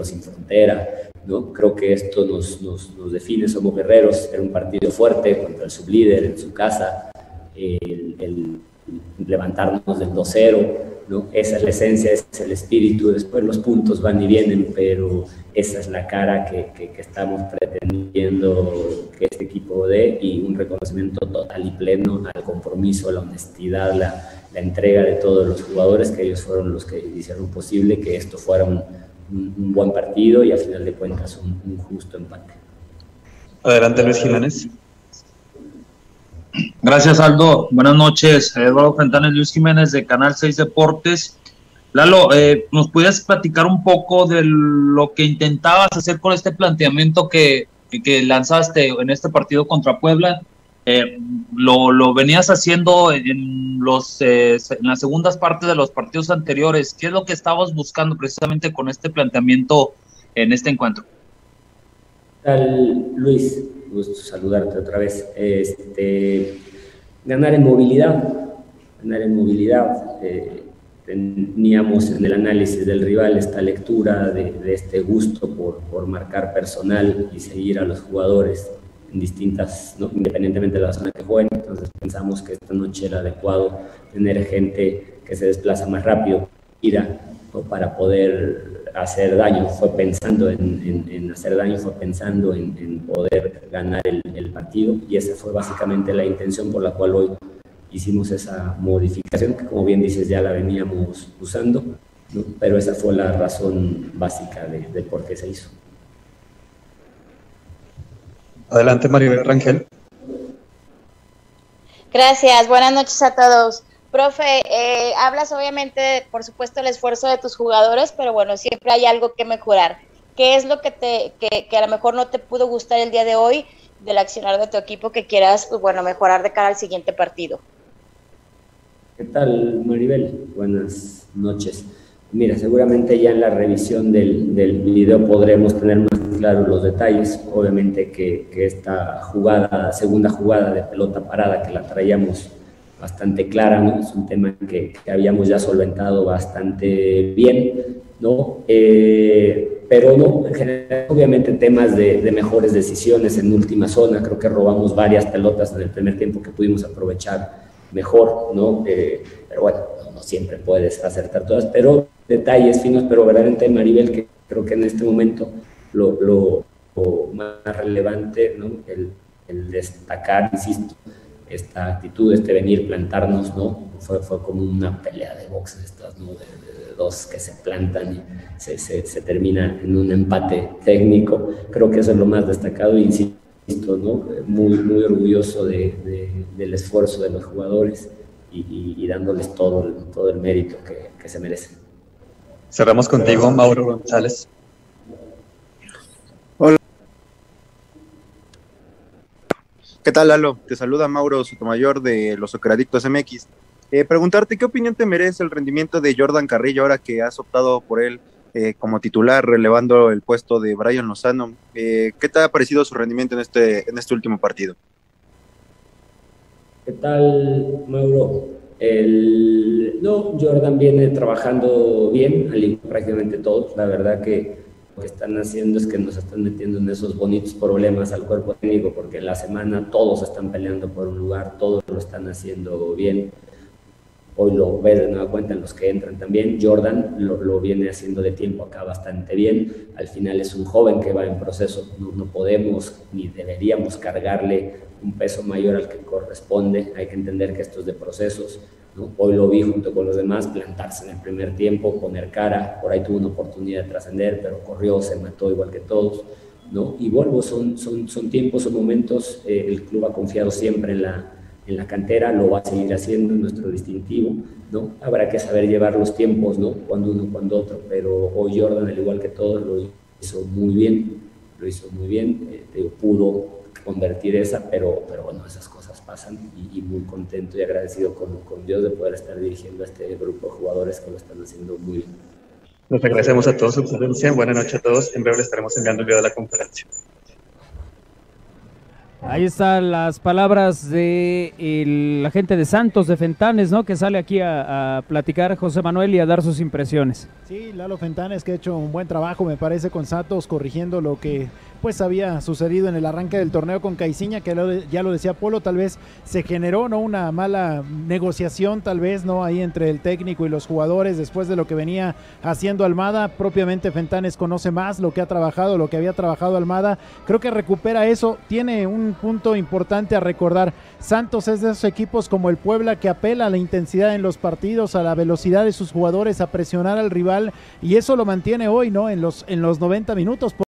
Sin Frontera, ¿no? Creo que esto nos define, somos guerreros, era un partido fuerte contra el sublíder en su casa, el levantarnos del 2-0, ¿no? Esa es la esencia, ese es el espíritu, después los puntos van y vienen, pero esa es la cara que estamos pretendiendo que este equipo dé, y un reconocimiento total y pleno al compromiso, a la honestidad, la entrega de todos los jugadores, que ellos fueron los que hicieron posible que esto fuera un buen partido y al final de cuentas un justo empate. Adelante, Luis Jiménez. Gracias, Aldo. Buenas noches. Eduardo Fentanes, Luis Jiménez de Canal 6 Deportes. Lalo, ¿nos puedes platicar un poco de lo que intentabas hacer con este planteamiento que lanzaste en este partido contra Puebla? Lo venías haciendo en las segundas partes de los partidos anteriores. ¿Qué es lo que estabas buscando precisamente con este planteamiento en este encuentro? ¿Qué tal, Luis? Gusto saludarte otra vez. Ganar en movilidad. Teníamos en el análisis del rival esta lectura de este gusto por marcar personal y seguir a los jugadores en distintas, ¿no? Independientemente de la zona que jueguen. Entonces pensamos que esta noche era adecuado tener gente que se desplaza más rápido, ¿no? Para poder hacer daño. Fue pensando en hacer daño, fue pensando en poder ganar el partido, y esa fue básicamente la intención por la cual hoy hicimos esa modificación, que como bien dices ya la veníamos usando, ¿no? Pero esa fue la razón básica de por qué se hizo. Adelante, Maribel Rangel. Gracias, buenas noches a todos. Profe, hablas obviamente, por supuesto, el esfuerzo de tus jugadores, pero bueno, siempre hay algo que mejorar. ¿Qué es lo que a lo mejor no te pudo gustar el día de hoy del accionar de tu equipo que quieras, pues, bueno, mejorar de cara al siguiente partido? ¿Qué tal, Maribel? Buenas noches. Mira, seguramente ya en la revisión del video podremos tener más claros los detalles. Obviamente que esta segunda jugada de pelota parada que la traíamos bastante clara, ¿no? Es un tema que habíamos ya solventado bastante bien, ¿no? Pero no, en general, obviamente temas de mejores decisiones en última zona. Creo que robamos varias pelotas en el primer tiempo que pudimos aprovechar mejor, ¿no? Pero bueno, no siempre puedes acertar todas, pero detalles finos, pero verdaderamente, Maribel, que creo que en este momento lo más relevante, ¿no? El destacar, insisto, esta actitud, venir, plantarnos, ¿no? Fue como una pelea de box estas, ¿no? De dos que se plantan y se termina en un empate técnico. Creo que eso es lo más destacado, insisto, ¿no? Muy orgulloso del esfuerzo de los jugadores y dándoles todo el mérito que se merecen. Cerramos contigo, Mauro González. Hola. ¿Qué tal, Lalo? Te saluda Mauro Sotomayor de Los Socceradictos MX. Preguntarte, ¿qué opinión te merece el rendimiento de Jordan Carrillo ahora que has optado por él como titular, relevando el puesto de Brian Lozano? ¿Qué te ha parecido su rendimiento en este último partido? ¿Qué tal, Mauro? No, Jordan viene trabajando bien, al igual prácticamente todos. La verdad que lo que están haciendo es que nos están metiendo en esos bonitos problemas al cuerpo técnico, porque en la semana todos están peleando por un lugar, todos lo están haciendo bien. Hoy lo ves de nueva cuenta en los que entran también. Jordan lo viene haciendo de tiempo acá bastante bien. Al final es un joven que va en proceso. No podemos ni deberíamos cargarle un peso mayor al que corresponde. Hay que entender que esto es de procesos, ¿no? Hoy lo vi junto con los demás plantarse en el primer tiempo, poner cara. Por ahí tuvo una oportunidad de trascender, pero corrió, se mató igual que todos, ¿no? Y vuelvo, son tiempos, son momentos. El club ha confiado siempre en la cantera, lo va a seguir haciendo, en nuestro distintivo, ¿no? Habrá que saber llevar los tiempos, ¿no? Cuando uno, cuando otro, pero hoy Jordan, al igual que todos, lo hizo muy bien, pudo convertir esa, pero bueno, esas cosas pasan, y muy contento y agradecido con Dios de poder estar dirigiendo a este grupo de jugadores que lo están haciendo muy bien. Nos agradecemos a todos su presencia. Buenas noches a todos. En breve les estaremos enviando el video de la conferencia. Ahí están las palabras de la gente de Santos, de Fentanes, ¿no? Que sale aquí a platicar, José Manuel, y a dar sus impresiones. Sí, Lalo Fentanes, que ha hecho un buen trabajo, me parece, con Santos, corrigiendo lo que pues había sucedido en el arranque del torneo con Caixinha, que ya lo decía Polo, tal vez se generó, ¿no?, una mala negociación, tal vez, ¿no?, ahí entre el técnico y los jugadores después de lo que venía haciendo Almada. Propiamente Fentanes conoce más lo que ha trabajado, lo que había trabajado Almada. Creo que recupera eso. Tiene un punto importante a recordar. Santos es de esos equipos como el Puebla que apela a la intensidad en los partidos, a la velocidad de sus jugadores, a presionar al rival, y eso lo mantiene hoy, ¿no?, en los 90 minutos.